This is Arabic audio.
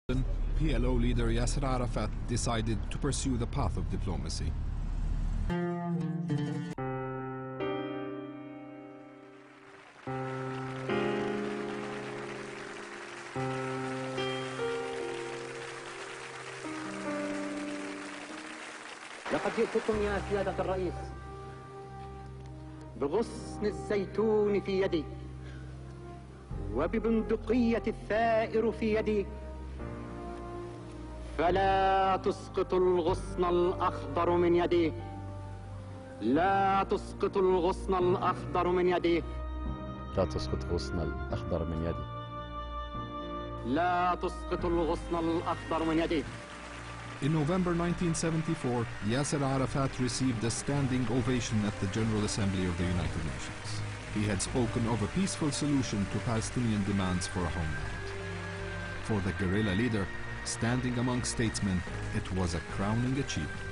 PLO leader Yasser Arafat decided to pursue the path of diplomacy. لقد جئتكم يا سيادة الرئيس بغصن الزيتون في يدي وببندقية الثائر في يدي، فلا تسقط الغصن الأخضر من يدي، لا تسقط الغصن الأخضر من يدي، لا تسقط الغصن الأخضر من يدي، لا تسقط الغصن الأخضر من يدي. In November 1974, Yasser Arafat received a standing ovation at the General Assembly of the United Nations. He had spoken of a peaceful solution to Palestinian demands for a homeland. For the guerrilla leader, standing among statesmen, it was a crowning achievement.